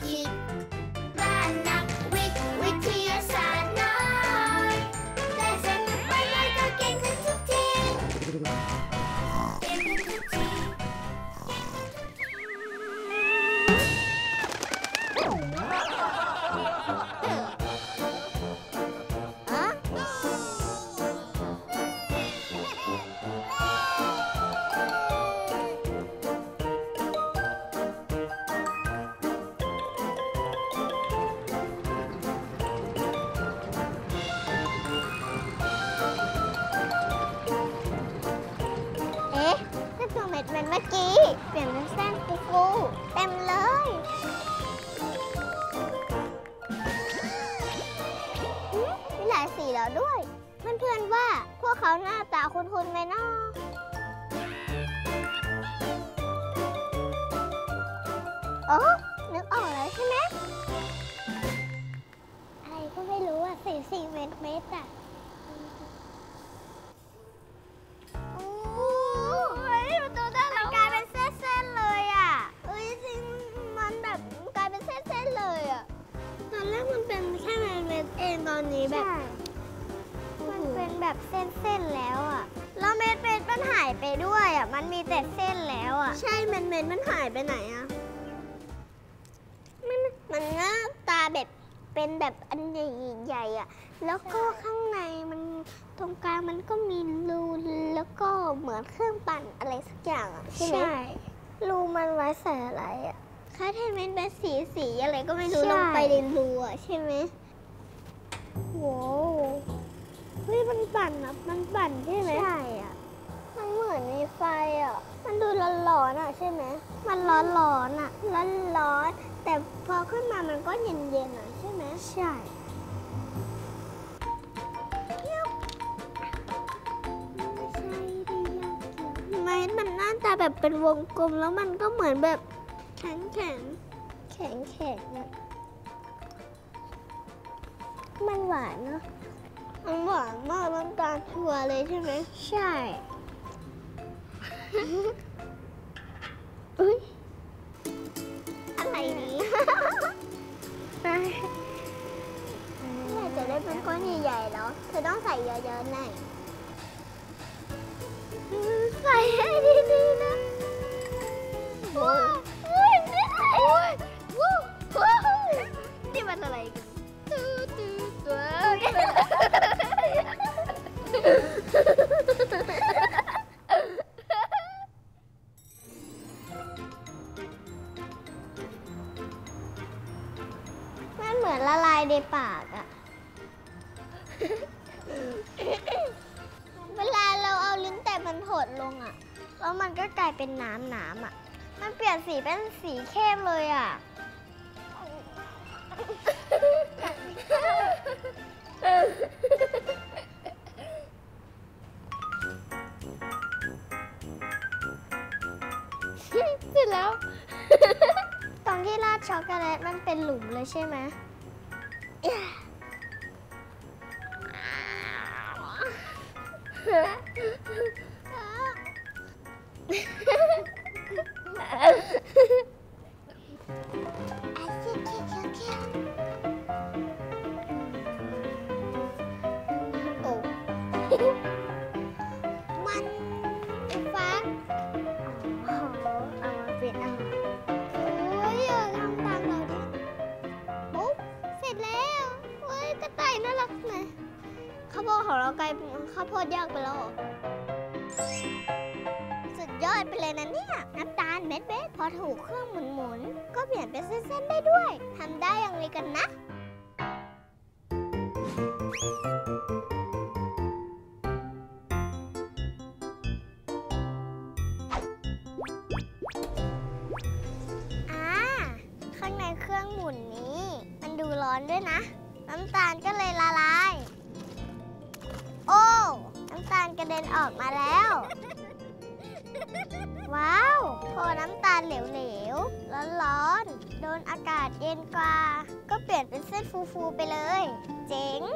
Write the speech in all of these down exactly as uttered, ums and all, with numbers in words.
คิดบ้านนักวิทย์วิทยาศาสตร์น้อยได้สนุกไปเลยก็เก่งขึ้นทุกทีเก่งขึ้นทุกทีเหมือนเมื่อกี้เปลี่ยนเป็นเส้นฟูๆเต็มเลยมีหลายสีแล้วด้วยเพื่อนๆว่าพวกเขาหน้าตาคุ้นๆไหมน้อโอ้นึกออกแล้วใช่ไหมอะไรก็ไม่รู้อ่ะสีสีเม็ดเม็ดอ่ะตอนนี้แบบมันเป็นแบบเส้นๆแล้วอ่ะแล้วเม็ดเม็ดมันหายไปด้วยอ่ะมันมีแต่เส้นแล้วอ่ะใช่เม็ดเม็ดมันหายไปไหนอ่ะมันมันหน้าตาแบบเป็นแบบอันใหญ่ๆอ่ะแล้วก็ข้างในมันตรงกลางมันก็มีรูแล้วก็เหมือนเครื่องปั่นอะไรสักอย่างอ่ะใช่ไหมรูมันไว้ใส่อะไรอ่ะคล้ายๆเม็ดเป็นสีสีอะไรก็ไม่รู้ลงไปในรูอ่ะใช่ไหมโว้เฮ้ยมันปั่นอ่ะมันปั่นใช่ไหมใช่อ่ะมันเหมือนมีไฟอ่ะมันดูร้อนๆอ่ะใช่ไหมมันร้อนๆอ่ะร้อนๆแต่พอขึ้นมามันก็เย็นๆอ่ะใช่ไหมใช่ไม่มันหน้าตาแบบเป็นวงกลมแล้วมันก็เหมือนแบบแข็งแข็งแข็งแข็งอ่ะมันหวานเนาะมันหวานมากน้ำตาลชัวเลยใช่ไหมใช่อุ้ยอะไรนี้อยากจะได้เป็นก้อนใหญ่ๆแล้วเธอต้องใส่เยอะๆหน่อยใส่ให้ดีๆนะว้าวนี่มันอะไรกันมันเหมือนละลายในปากอะเวลาเราเอาลิ้นแตะมันหดลงอะแล้วมันก็กลายเป็นน้ำน้ำอะมันเปลี่ยนสีเป็นสีเข้มเลยอะเสร็จแล้วตอนที่ราดช็อกโกแลตมันเป็นหลุมเลยใช่ไหมมันฟักเอามาเป็นเอาโอ้ยทำตามเราดิปุ๊บเสร็จแล้วเฮ้ยกระต่ายน่ารักไหมข้าวโพดของเรากลายเป็นข้าวโพดยากไปแล้วสุดยอดไปเลยนะเนี่ยน้ำตาลเม็ดเม็ดพอถูกเครื่องหมุนๆก็เปลี่ยนเป็นเส้นๆได้ด้วยทำได้อย่างไรกันนะข้างในเครื่องหมุนนี้มันดูร้อนด้วยนะน้ำตาลก็เลยละลายโอ้น้ำตาลกระเด็นออกมาแล้วว้าวพอน้ำตาลเหลวๆร้อนๆโดนอากาศเย็นกว่าก็เปลี่ยนเป็นเส้นฟูๆไปเลยเจ๋ง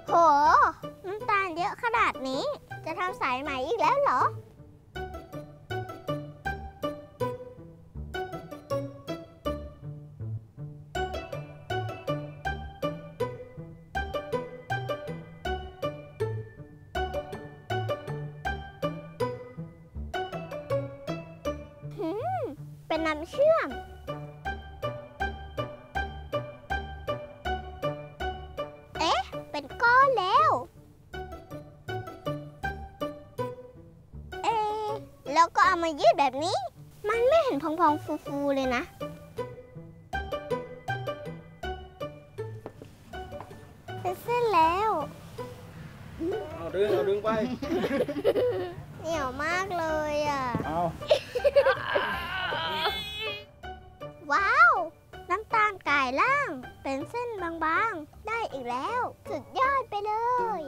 โหน้ำตาลเยอะขนาดนี้จะทำสายไหมอีกแล้วเหรอหืมเป็นน้ำเชื่อมเอ๊ะเป็นก้อนแล้วเอ๊ะแล้วก็เอามายืดแบบนี้มันไม่เห็นพองๆฟูๆเลยนะเป็นเส้นแล้วเอาดึงเอาดึงไปเหนียวมากเลยอ่ะเอาว้าวน้ำตาลกายล่างเป็นเส้นบางๆได้อีกแล้วสุดยอดไปเลย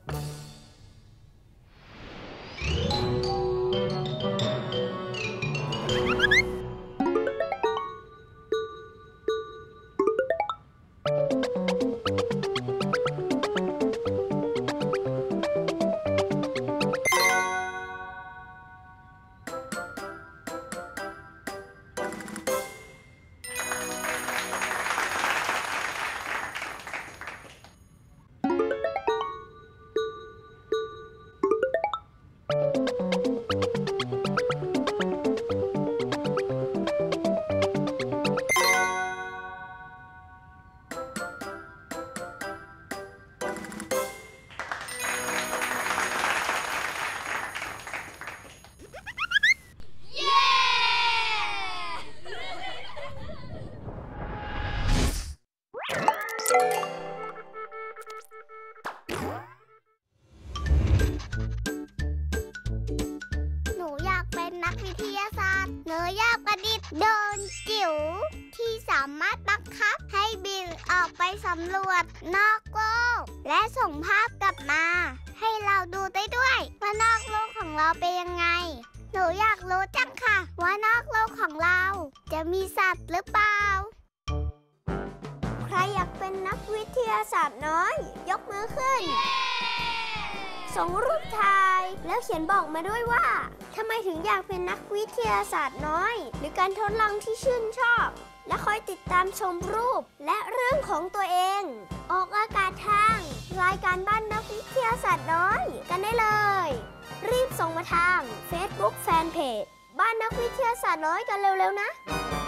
หนูอยากเป็นนักวิทยาศาสตร์หนูอยากประดิษฐ์โดรนจิ๋วที่สามารถบังคับให้บินออกไปสำรวจนอกโลกและส่งภาพกลับมาให้เราดูได้ด้วยว่านอกโลกของเราเป็นยังไงหนูอยากรู้จังค่ะว่านอกโลกของเราจะมีสัตว์หรือเปล่าใครอยากเป็นนักวิทยาศาสตร์น้อยยกมือขึ้นส่งรูปถ่ายแล้วเขียนบอกมาด้วยว่าทำไมถึงอยากเป็นนักวิทยาศาสตร์น้อยหรือการทดลองที่ชื่นชอบและคอยติดตามชมรูปและเรื่องของตัวเองออกอากาศทางรายการบ้านนักวิทยาศาสตร์น้อยกันได้เลยรีบส่งมาทาง Facebook Fanpage บ้านนักวิทยาศาสตร์น้อยกันเร็วๆนะ